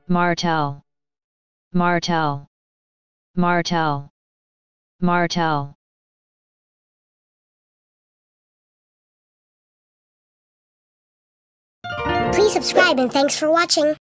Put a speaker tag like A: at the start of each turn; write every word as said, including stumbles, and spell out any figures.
A: Martelle, Martelle, Martelle, Martelle.
B: Please subscribe and thanks for watching.